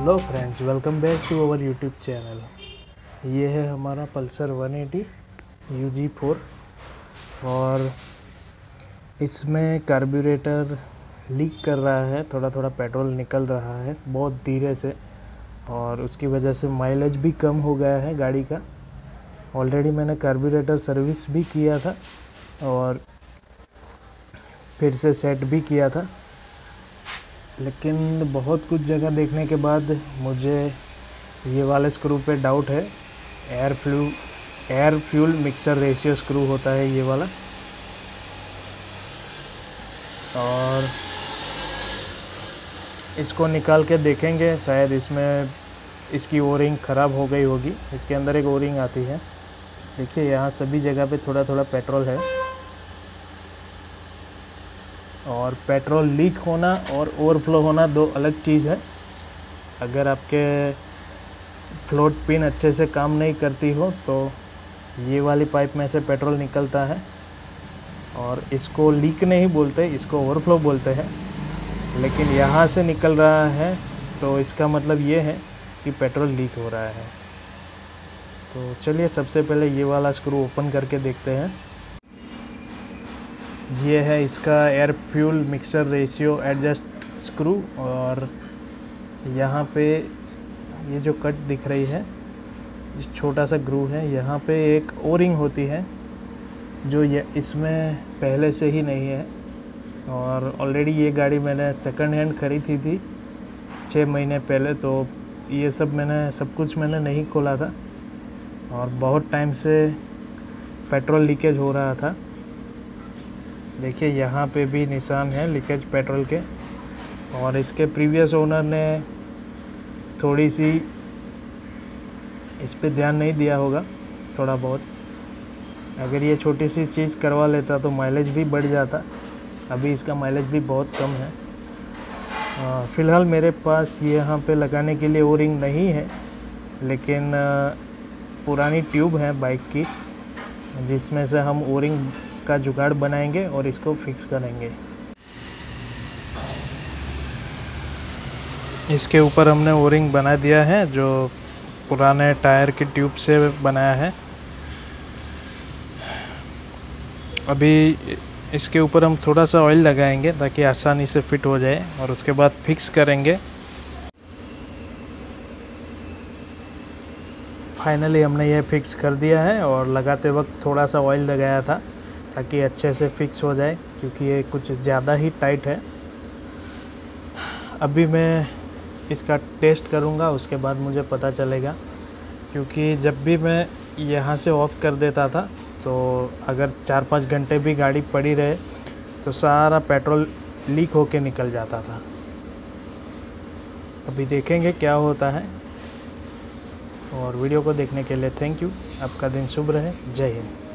Hello friends, welcome back to our YouTube channel. ये है हमारा पल्सर 180 UG4 और इसमें कार्बोरेटर लीक कर रहा है। थोड़ा थोड़ा पेट्रोल निकल रहा है बहुत धीरे से और उसकी वजह से माइलेज भी कम हो गया है गाड़ी का। ऑलरेडी मैंने कार्बोरेटर सर्विस भी किया था और फिर से सेट भी किया था, लेकिन बहुत कुछ जगह देखने के बाद मुझे ये वाले स्क्रू पे डाउट है। Air fuel mixer ratio screw होता है ये वाला, और इसको निकाल के देखेंगे। शायद इसमें इसकी ओरिंग ख़राब हो गई होगी। इसके अंदर एक ओरिंग आती है, देखिए यहाँ सभी जगह पे थोड़ा थोड़ा पेट्रोल है। और पेट्रोल लीक होना और ओवरफ्लो होना दो अलग चीज़ है। अगर आपके फ्लोट पिन अच्छे से काम नहीं करती हो तो ये वाली पाइप में से पेट्रोल निकलता है और इसको लीक नहीं बोलते, इसको ओवरफ्लो बोलते हैं। लेकिन यहाँ से निकल रहा है तो इसका मतलब ये है कि पेट्रोल लीक हो रहा है। तो चलिए सबसे पहले ये वाला स्क्रू ओपन करके देखते हैं। ये है इसका air fuel mixer ratio adjust screw, और यहाँ पे ये जो कट दिख रही है, छोटा सा ग्रू है, यहाँ पे एक ओरिंग होती है जो ये इसमें पहले से ही नहीं है। और ऑलरेडी ये गाड़ी मैंने सेकंड हैंड खरीदी थी 6 महीने पहले, तो ये सब कुछ मैंने नहीं खोला था और बहुत टाइम से पेट्रोल लीकेज हो रहा था। देखिए यहाँ पे भी निशान है लीकेज पेट्रोल के, और इसके प्रीवियस ओनर ने थोड़ी सी इस पे ध्यान नहीं दिया होगा थोड़ा बहुत। अगर ये छोटी सी चीज़ करवा लेता तो माइलेज भी बढ़ जाता। अभी इसका माइलेज भी बहुत कम है। फ़िलहाल मेरे पास यहाँ पे लगाने के लिए ओरिंग नहीं है, लेकिन पुरानी ट्यूब है बाइक की जिसमें से हम ओरिंग का जुगाड़ बनाएंगे और इसको फिक्स करेंगे। इसके ऊपर हमने ओरिंग बना दिया है जो पुराने टायर की ट्यूब से बनाया है। अभी इसके ऊपर हम थोड़ा सा ऑयल लगाएंगे ताकि आसानी से फिट हो जाए और उसके बाद फिक्स करेंगे। फाइनली हमने ये फिक्स कर दिया है और लगाते वक्त थोड़ा सा ऑयल लगाया था ताकि अच्छे से फिक्स हो जाए, क्योंकि ये कुछ ज़्यादा ही टाइट है। अभी मैं इसका टेस्ट करूँगा, उसके बाद मुझे पता चलेगा। क्योंकि जब भी मैं यहाँ से ऑफ़ कर देता था तो अगर 4-5 घंटे भी गाड़ी पड़ी रहे तो सारा पेट्रोल लीक होके निकल जाता था। अभी देखेंगे क्या होता है। और वीडियो को देखने के लिए थैंक यू। आपका दिन शुभ रहे। जय हिंद।